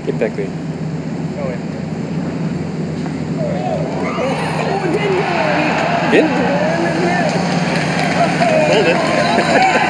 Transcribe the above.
Get back there. Go in. Get? Hold it.